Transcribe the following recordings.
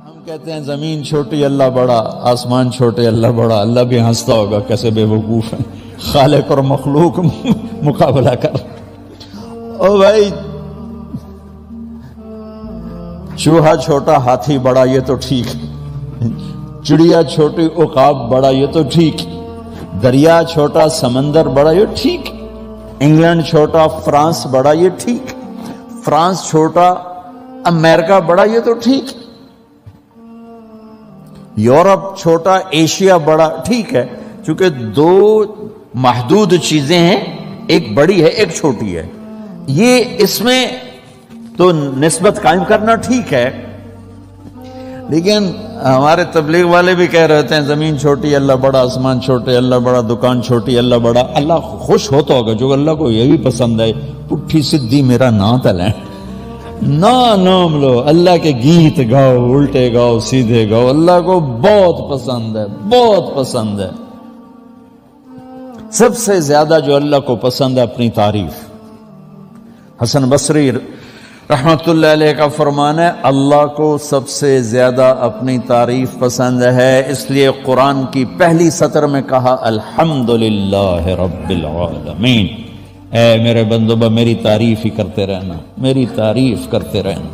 ہم کہتے ہیں زمین چھوٹی اللہ بڑا، آسمان چھوٹے اللہ بڑا، اللہ بھی ہنستا ہوگا کیسے بے وقوف ہیں، خالق اور مخلوق مقابلہ کر۔ او بھائی چوہا چھوٹا ہاتھی بڑا یہ تو ٹھیک ہے، چڑیا چھوٹی عقاب بڑا یہ تو ٹھیک، دریا چھوٹا سمندر بڑا یہ ٹھیک، انگلینڈ چھوٹا فرانس بڑا یہ ٹھیک، فرانس چھوٹا امریکہ بڑا یہ تو ٹھیک، یورپ چھوٹا ایشیا بڑا ٹھیک ہے، چونکہ دو محدود چیزیں ہیں، ایک بڑی ہے ایک چھوٹی ہے، یہ اس میں تو نسبت قائم کرنا ٹھیک ہے۔ لیکن ہمارے تبلیغ والے بھی کہہ رہے ہیں زمین چھوٹی اللہ بڑا، آسمان چھوٹے اللہ بڑا، دکان چھوٹی اللہ بڑا۔ اللہ خوش ہوتا ہوگا جو اللہ کو یہ بھی پسند ہے، پٹھی سدھی میرا نام تلیں، نام لو، اللہ کے گیت گاؤ، الٹے گاؤ سیدھے گاؤ، اللہ کو بہت پسند ہے، بہت پسند ہے۔ سب سے زیادہ جو اللہ کو پسند ہے اپنی تعریف۔ حسن بصری رحمت اللہ علیہ کا فرمان ہے اللہ کو سب سے زیادہ اپنی تعریف پسند ہے، اس لیے قرآن کی پہلی سطر میں کہا الحمدللہ رب العالمین، اے میرے بندو میری تعریف ہی کرتے رہنا، میری تعریف کرتے رہنا۔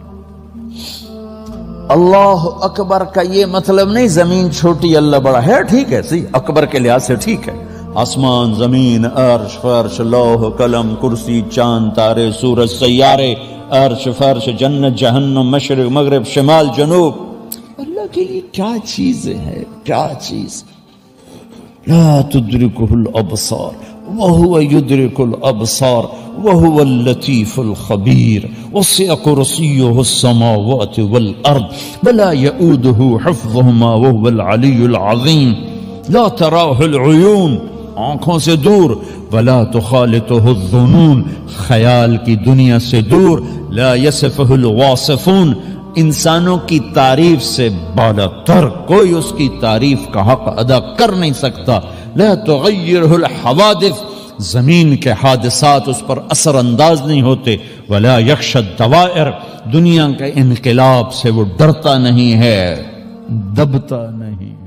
اللہ اکبر کا یہ مطلب نہیں زمین چھوٹی اللہ بڑا ہے، ٹھیک ہے صحیح، اکبر کے لحاظ سے ٹھیک ہے، آسمان زمین عرش فرش لوح قلم کرسی چاند تارے سورج سیارے عرش فرش جنت جہنم مشرق مغرب شمال جنوب، اللہ کے لیے کیا چیزیں ہیں، کیا چیز۔ لا تدرکہ الابصار وہو یدرک الابصار وہو اللطیف الخبیر وسع کرسیہ السماوات والارض ولا یؤودہ حفظہما وہو العلی العظیم لا تراہ العیون، آنکھوں سے دور، ولا تخالطہ الظنون، خیال کی دنیا سے دور، لا یصفہ الواصفون، انسانوں کی تعریف سے بالا تر کوئی اس کی تعریف کا حق ادا کر نہیں سکتا، لا تغیرہ الحوادث، زمین کے حادثات اس پر اثر انداز نہیں ہوتے، ولا یخشى الدوائر، دنیا کے انقلاب سے وہ ڈرتا نہیں ہے، دبتا نہیں۔